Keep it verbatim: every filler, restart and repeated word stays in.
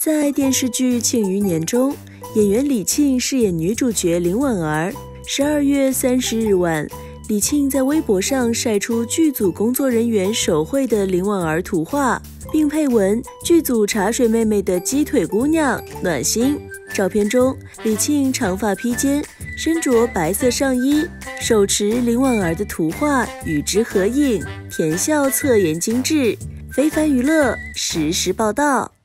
在电视剧《庆余年》中，演员李沁饰演女主角林婉儿。十二月三十日晚，李沁在微博上晒出剧组工作人员手绘的林婉儿图画，并配文“剧组茶水妹妹的鸡腿姑娘，暖心”。照片中，李沁长发披肩，身着白色上衣，手持林婉儿的图画与之合影，甜笑侧颜精致。非凡娱乐实时报道。